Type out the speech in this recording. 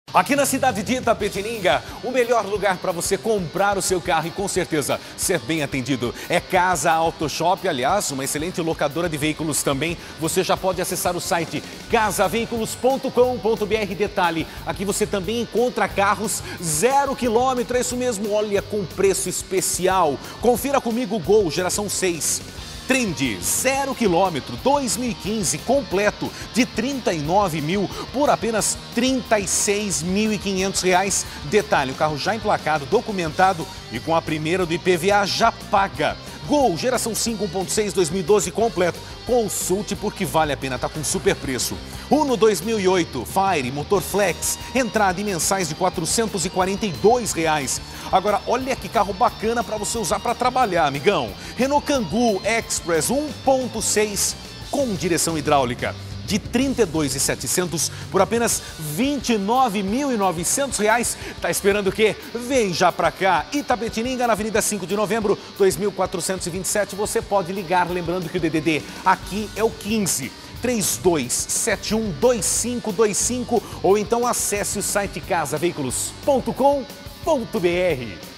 Aqui na cidade de Itapetininga, o melhor lugar para você comprar o seu carro e com certeza ser bem atendido é Casa Auto Shop. Aliás, uma excelente locadora de veículos também. Você já pode acessar o site casaveículos.com.br. Detalhe, aqui você também encontra carros 0 km, é isso mesmo, olha, com preço especial. Confira comigo o Gol geração 6. Trend 0 km 2015 completo de 39 mil por apenas R$ 36.500. Detalhe, o carro já emplacado, documentado e com a primeira do IPVA já paga. Gol geração 5 1.6 2012 completo. Consulte porque vale a pena, tá com super preço. Uno 2008 Fire motor flex, entrada e mensais de R$ 442. Agora olha que carro bacana para você usar para trabalhar, amigão. Renault Kangoo Express 1.6 com direção hidráulica de R$ 32.700 por apenas R$ 29.900. Tá esperando o quê? Vem já pra cá. Itapetininga, na Avenida 5 de Novembro, 2427. Você pode ligar, lembrando que o DDD aqui é o 15 32712525 ou então acesse o site casaveículos.com.br.